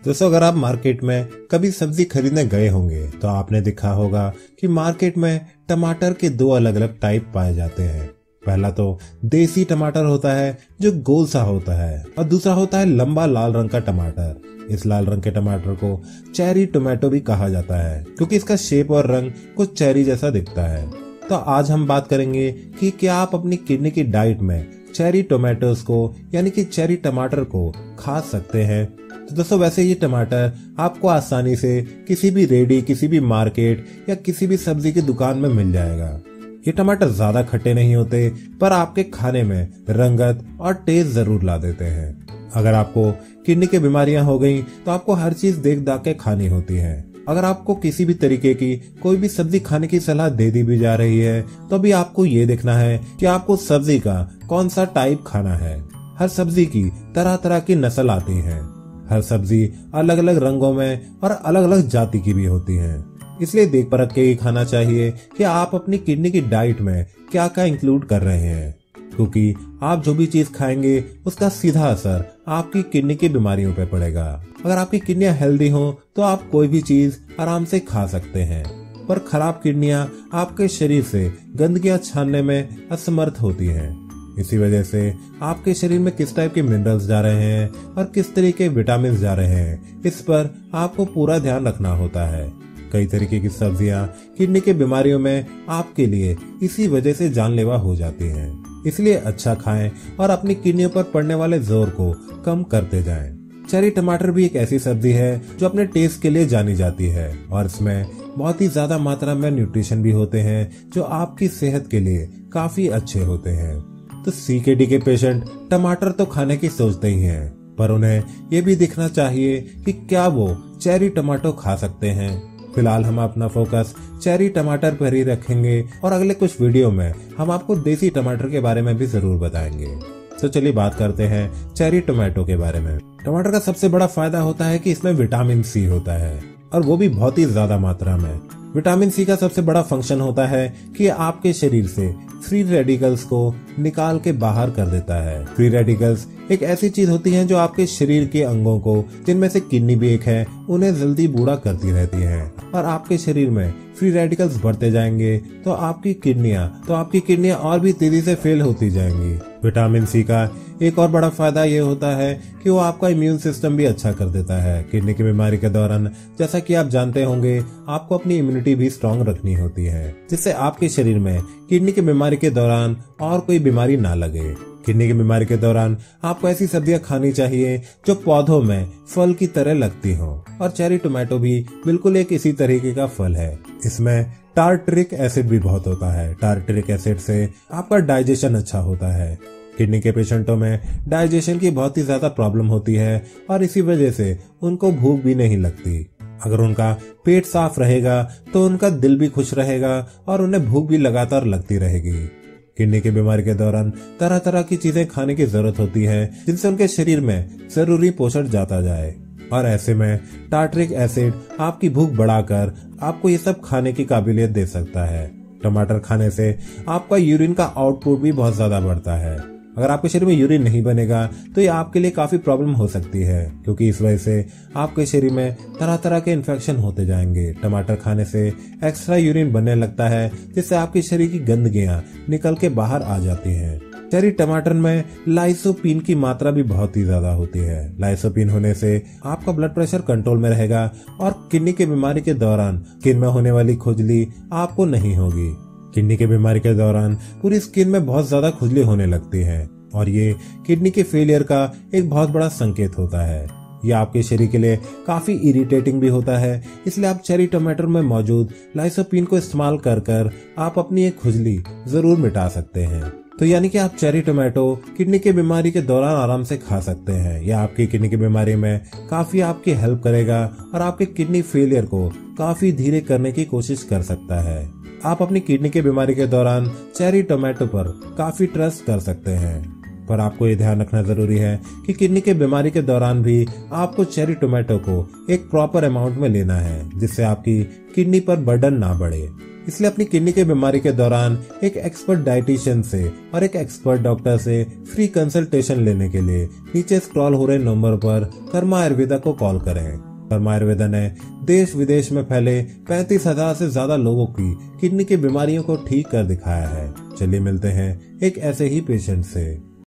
दोस्तों, अगर आप मार्केट में कभी सब्जी खरीदने गए होंगे तो आपने देखा होगा कि मार्केट में टमाटर के दो अलग अलग टाइप पाए जाते हैं। पहला तो देसी टमाटर होता है जो गोल सा होता है, और दूसरा होता है लंबा लाल रंग का टमाटर। इस लाल रंग के टमाटर को चेरी टोमेटो भी कहा जाता है क्योंकि इसका शेप और रंग कुछ चेरी जैसा दिखता है। तो आज हम बात करेंगे कि क्या आप अपनी किडनी की डाइट में चेरी टोमेटोज को यानी कि चेरी टमाटर को खा सकते हैं। तो दोस्तों, वैसे ये टमाटर आपको आसानी से किसी भी रेडी, किसी भी मार्केट या किसी भी सब्जी की दुकान में मिल जाएगा। ये टमाटर ज्यादा खट्टे नहीं होते, पर आपके खाने में रंगत और टेस्ट जरूर ला देते हैं। अगर आपको किडनी की बीमारियां हो गई तो आपको हर चीज देख दाख के खानी होती है। अगर आपको किसी भी तरीके की कोई भी सब्जी खाने की सलाह दे दी भी जा रही है तो भी आपको ये देखना है कि आपको सब्जी का कौन सा टाइप खाना है। हर सब्जी की तरह तरह की नस्ल आती है। हर सब्जी अलग अलग रंगों में और अलग अलग जाति की भी होती है, इसलिए देख परख के ही खाना चाहिए कि आप अपनी किडनी की डाइट में क्या क्या इंक्लूड कर रहे हैं, क्योंकि आप जो भी चीज खाएंगे उसका सीधा असर आपकी किडनी की बीमारियों पर पड़ेगा। अगर आपकी किडनियां हेल्दी हो तो आप कोई भी चीज आराम से खा सकते हैं, पर खराब किडनियां आपके शरीर से गंदगियां छानने में असमर्थ होती हैं। इसी वजह से आपके शरीर में किस टाइप के मिनरल्स जा रहे हैं और किस तरीके के विटामिन जा रहे हैं, इस पर आपको पूरा ध्यान रखना होता है। कई तरीके की सब्जियां किडनी की बीमारियों में आपके लिए इसी वजह से जानलेवा हो जाती हैं। इसलिए अच्छा खाएं और अपनी किडनियों पर पड़ने वाले जोर को कम करते जाएं। चेरी टमाटर भी एक ऐसी सब्जी है जो अपने टेस्ट के लिए जानी जाती है और इसमें बहुत ही ज्यादा मात्रा में न्यूट्रिशन भी होते हैं जो आपकी सेहत के लिए काफी अच्छे होते हैं। तो सीकेडी के पेशेंट टमाटर तो खाने की सोचते ही हैं, पर उन्हें ये भी देखना चाहिए कि क्या वो चेरी टमाटो खा सकते हैं। फिलहाल हम अपना फोकस चेरी टमाटर पर ही रखेंगे और अगले कुछ वीडियो में हम आपको देसी टमाटर के बारे में भी जरूर बताएंगे। तो चलिए बात करते हैं चेरी टोमेटो के बारे में। टमाटर का सबसे बड़ा फायदा होता है कि इसमें विटामिन सी होता है, और वो भी बहुत ही ज्यादा मात्रा में। विटामिन सी का सबसे बड़ा फंक्शन होता है कि आपके शरीर से फ्री रेडिकल्स को निकाल के बाहर कर देता है। फ्री रेडिकल्स एक ऐसी चीज होती है जो आपके शरीर के अंगों को, जिनमें से किडनी भी एक है, उन्हें जल्दी बूढ़ा करती रहती है। और आपके शरीर में फ्री रेडिकल्स बढ़ते जाएंगे तो आपकी किडनियां और भी तेजी से फेल होती जाएंगी। विटामिन सी का एक और बड़ा फायदा ये होता है कि वो आपका इम्यून सिस्टम भी अच्छा कर देता है। किडनी की बीमारी के दौरान, जैसा कि आप जानते होंगे, आपको अपनी इम्यूनिटी भी स्ट्रांग रखनी होती है, जिससे आपके शरीर में किडनी की बीमारी के दौरान और कोई बीमारी ना लगे। किडनी की बीमारी के दौरान आपको ऐसी सब्जियां खानी चाहिए जो पौधों में फल की तरह लगती हो, और चेरी टोमेटो भी बिल्कुल एक इसी तरीके का फल है। इसमें टार्टरिक एसिड भी बहुत होता है। टार्टरिक एसिड से आपका डाइजेशन अच्छा होता है। किडनी के पेशेंटों में डाइजेशन की बहुत ही ज्यादा प्रॉब्लम होती है और इसी वजह से उनको भूख भी नहीं लगती। अगर उनका पेट साफ रहेगा तो उनका दिल भी खुश रहेगा और उन्हें भूख भी लगातार लगती रहेगी। किडनी की बीमारी के दौरान तरह तरह की चीजें खाने की जरूरत होती है जिनसे उनके शरीर में जरूरी पोषण जाता जाए, और ऐसे में टार्टरिक एसिड आपकी भूख बढ़ाकर आपको ये सब खाने की काबिलियत दे सकता है। टमाटर खाने से आपका यूरिन का आउटपुट भी बहुत ज्यादा बढ़ता है। अगर आपके शरीर में यूरिन नहीं बनेगा तो ये आपके लिए काफी प्रॉब्लम हो सकती है, क्योंकि इस वजह से आपके शरीर में तरह तरह के इन्फेक्शन होते जाएंगे। टमाटर खाने से एक्स्ट्रा यूरिन बनने लगता है, जिससे आपके शरीर की गंदगियां निकल के बाहर आ जाती हैं। चेरी टमाटर में लाइसोपीन की मात्रा भी बहुत ही ज्यादा होती है। लाइसोपीन होने से आपका ब्लड प्रेशर कंट्रोल में रहेगा और किडनी की बीमारी के दौरान स्किन में होने वाली खुजली आपको नहीं होगी। किडनी की बीमारी के दौरान पूरी स्किन में बहुत ज्यादा खुजली होने लगती है, और ये किडनी के फेलियर का एक बहुत बड़ा संकेत होता है। यह आपके शरीर के लिए काफी इरिटेटिंग भी होता है, इसलिए आप चेरी टमाटर में मौजूद लाइसोपीन को इस्तेमाल कर आप अपनी एक खुजली जरूर मिटा सकते हैं। तो यानी कि आप चेरी टोमेटो किडनी की बीमारी के दौरान आराम से खा सकते हैं। यह आपकी किडनी की बीमारी में काफी आपकी हेल्प करेगा और आपके किडनी फेलियर को काफी धीरे करने की कोशिश कर सकता है। आप अपनी किडनी की बीमारी के दौरान चेरी टोमेटो पर काफी ट्रस्ट कर सकते हैं। पर आपको ये ध्यान रखना जरूरी है कि किडनी के बीमारी के दौरान भी आपको चेरी टोमेटो को एक प्रॉपर अमाउंट में लेना है, जिससे आपकी किडनी पर बर्डन ना बढ़े। इसलिए अपनी किडनी के बीमारी के दौरान एक एक्सपर्ट डाइटिशियन से और एक एक्सपर्ट डॉक्टर से फ्री कंसल्टेशन लेने के लिए नीचे स्क्रॉल हो रहे नंबर पर कर्मा आयुर्वेदा को कॉल करें। कर्मा आयुर्वेदा ने देश विदेश में फैले 35,000 से ज्यादा लोगों की किडनी की बीमारियों को ठीक कर दिखाया है। चलिए मिलते हैं एक ऐसे ही पेशेंट से।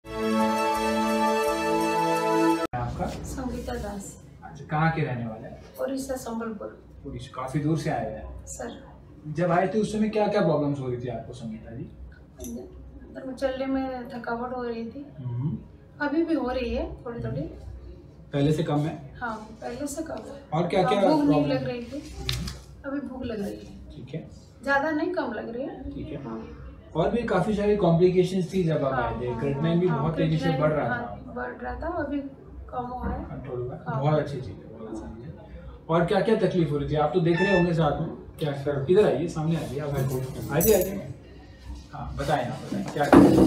आपका संगीता दास। अच्छा, कहाँ के रहने वाले हैं? उड़ीसा, संबलपुर। उड़ीसा, काफी दूर से आए हैं सर। जब आए थे उस समय क्या क्या प्रॉब्लम्स हो रही थी आपको संगीता जी? अंदर चलने में थकावट हो रही थी, अभी भी हो रही है थोड़ी थोड़ी। पहले से कम है? हाँ, पहले से कम है। और क्या क्या भूख नहीं लग रही थी, अभी भूख लग रही है। ठीक है, ज्यादा नहीं, कम लग रही है। ठीक है। हाँ। और भी काफी सारी कॉम्प्लिकेशंस थी जब आप आए थे। क्रेटिनिन भी बहुत तेजी से बढ़ रहा था। बढ़ रहा था, अभी कम हुआ है, कंट्रोल हुआ। बहुत अच्छी चीज है, बहुत अच्छी चीज है। और क्या क्या तकलीफ हो रही थी? आप तो देख रहे होंगे साथ में। क्या सर, इधर आइए, सामने आइए, आप आइए आइए। हाँ, बताएं, आप बताएं क्या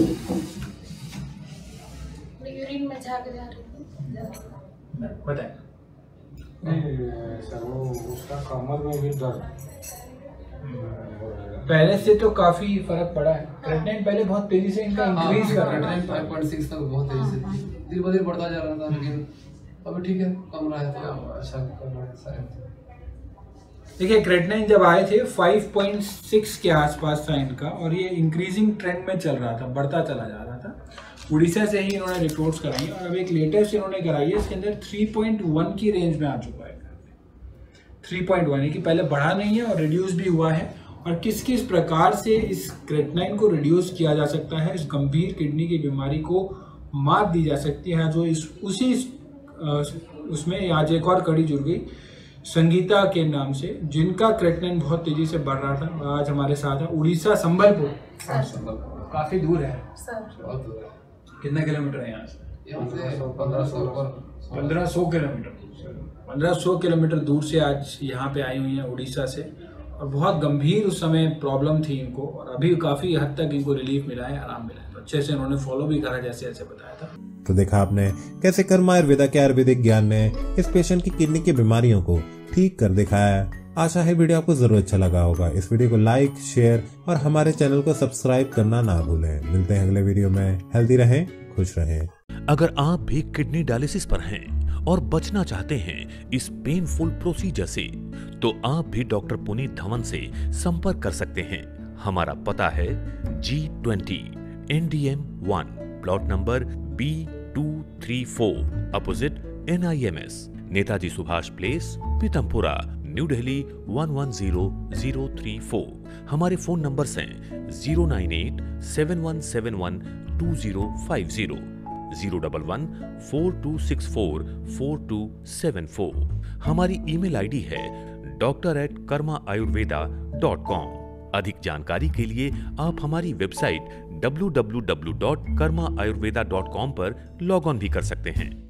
यूरिन में झाग जा रही थी। बताएं। सर वो उसका कमर में भी दर्द। पहले से तो काफी फर्क पड़ा है। क्रेटिनिन पहले बहुत तेजी से इनका इंक्रीज कर रहा था। 5.6 तक बहुत तेजी से धीरे धीरे बढ़ता जा रहा था, लेकिन अभी ठीक है, कम रहा है तो अच्छा कर रहा है शायद। देखिए, क्रेटिनिन जब आए थे 5.6 के आसपास था इनका, और ये इंक्रीजिंग ट्रेंड में चल रहा था, बढ़ता चला जा रहा था। उड़ीसा से ही इन्होंने रिपोर्ट्स कराई और अब एक लेटेस्ट इन्होंने कराई है, इसके अंदर 3.1 की रेंज में आ चुका है। 3.1 है कि पहले बढ़ा नहीं है और रिड्यूस भी हुआ है। और किस किस प्रकार से इस क्रेटिनिन को रिड्यूस किया जा सकता है, इस गंभीर किडनी की बीमारी को मात दी जा सकती है, जो उसमें आज एक और कड़ी जुड़ गई संगीता के नाम से, जिनका क्रेटिनिन बहुत तेजी से बढ़ रहा था। आज हमारे साथ है उड़ीसा, संबलपुर। काफी दूर है सर। बहुत दूर है। कितना किलोमीटर है यहाँ से? 1500 किलोमीटर। 1500 किलोमीटर दूर से आज यहाँ पे आई हुई हैं उड़ीसा से, और बहुत गंभीर उस समय प्रॉब्लम थी इनको, और अभी काफी हद तक इनको रिलीफ मिला है, आराम मिला है। तो अच्छे से उन्होंने फॉलो भी करा जैसे जैसे बताया था। तो देखा आपने कैसे कर्मा आयुर्वेदा के आयुर्वेदिक ज्ञान ने इस पेशेंट की किडनी की बीमारियों को ठीक कर दिखाया है। आशा है वीडियो आपको जरूर अच्छा लगा होगा। इस वीडियो को लाइक, शेयर और हमारे चैनल को सब्सक्राइब करना ना भूलें। मिलते हैं अगले वीडियो में। हेल्दी रहें, खुश रहें। अगर आप भी किडनी डायलिसिस पर हैं और बचना चाहते हैं इस पेनफुल प्रोसीजर से, तो आप भी डॉक्टर पुनीत धवन से संपर्क कर सकते हैं। हमारा पता है G20 NDM 1, plot number B234, opposite NIMS, Netaji Subhash place, Pitampura, new Delhi 110034। हमारे फोन नंबर्स हैं 09871712050, 01142644274। हमारी ईमेल आईडी है doctor@karmaayurveda.com। अधिक जानकारी के लिए आप हमारी वेबसाइट www.karmaayurveda.com पर लॉग ऑन भी कर सकते हैं।